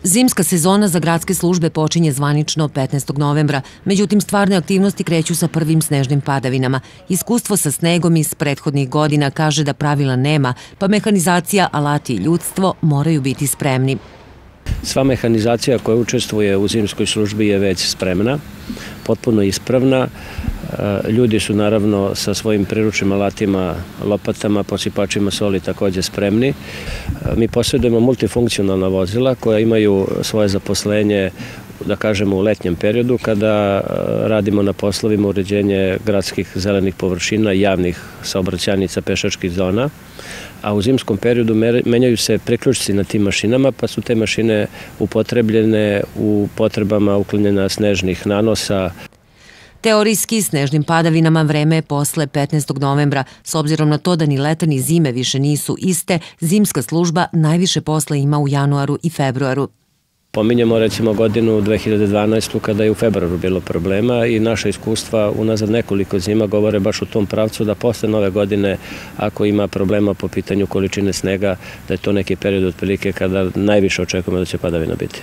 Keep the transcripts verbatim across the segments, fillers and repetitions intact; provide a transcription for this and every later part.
Zimska sezona za gradske službe počinje zvanično petnaestog novembra, međutim stvarne aktivnosti kreću sa prvim snežnim padavinama. Iskustvo sa snegom iz prethodnih godina kaže da pravila nema, pa mehanizacija, alati i ljudstvo moraju biti spremni. Sva mehanizacija koja učestvuje u zimskoj službi je već spremna, potpuno ispravna. Ljudi su naravno sa svojim priručnim alatima, lopatama, posipačima soli također spremni. Mi posjedujemo multifunkcionalna vozila koja imaju svoje zaposlenje, da kažemo, u letnjem periodu kada radimo na poslovima uređenje gradskih zelenih površina, javnih saobraćajnica, pešačkih zona, a u zimskom periodu menjaju se priključci na tim mašinama, pa su te mašine upotrebljene u potrebama uklanjanja snežnih nanosa. Teorijski snežnim padavinama vreme je posle petnaestog novembra. S obzirom na to da ni leta ni zime više nisu iste, zimska služba najviše posla ima u januaru i februaru. Pominjemo recimo godinu dve hiljade dvanaestu kada je u februaru bilo problema i naša iskustva unazad nekoliko zima govore baš u tom pravcu da posle nove godine, ako ima problema po pitanju količine snega, da je to neki period otprilike kada najviše očekujemo da će padavina biti.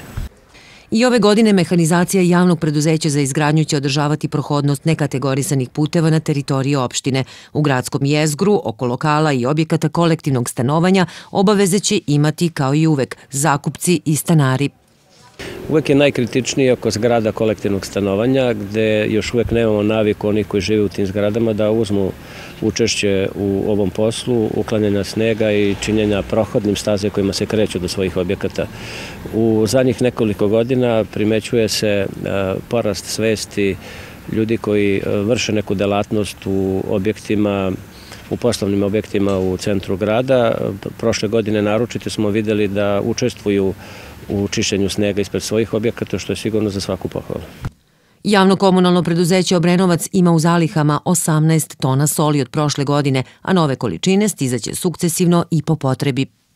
I ove godine mehanizacija javnog preduzeća za izgradnju će održavati prohodnost nekategorisanih puteva na teritoriji opštine. U gradskom jezgru, oko lokala i objekata kolektivnog stanovanja obaveze će imati kao i uvek zakupci i stanari. Uvek je najkritičnije oko zgrada kolektivnog stanovanja, gde još uvek nemamo naviku onih koji žive u tim zgradama da uzmu učešće u ovom poslu, uklanjanja snega i činjenja prohodnim staze kojima se kreću do svojih objekata. U zadnjih nekoliko godina primećuje se porast svesti ljudi koji vrše neku delatnost u objektima, u poslovnim objektima u centru grada. Prošle godine naročito smo videli da učestvuju u čišćenju snega ispred svojih objekata, što je sigurno za svaku pohvalu. Javno komunalno preduzeće Obrenovac ima u zalihama osamnaest tona soli od prošle godine, a nove količine stizaće sukcesivno i po potrebi.